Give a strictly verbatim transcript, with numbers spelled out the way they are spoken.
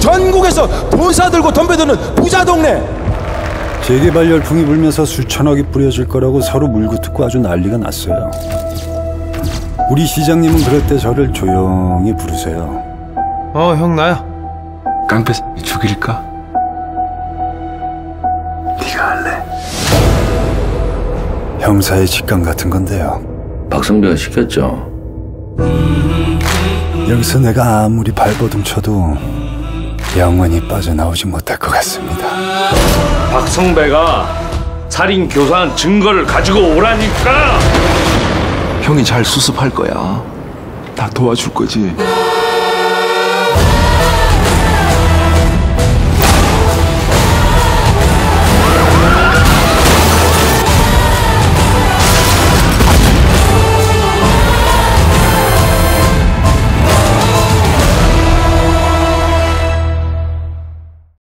전국에서 돈 사들고 덤벼드는 부자 동네. 재개발 열풍이 불면서 수천억이 뿌려질 거라고 서로 물고 뜯고 아주 난리가 났어요. 우리 시장님은 그럴 때 저를 조용히 부르세요. 어, 형 나야. 깡패 죽일까? 네가 할래? 형사의 직감 같은 건데요. 박성배가 시켰죠. 여기서 내가 아무리 발버둥 쳐도 영원히 빠져나오지 못할 것 같습니다. 박성배가 살인 교사한 증거를 가지고 오라니까. 형이 잘 수습할 거야. 다 도와줄 거지.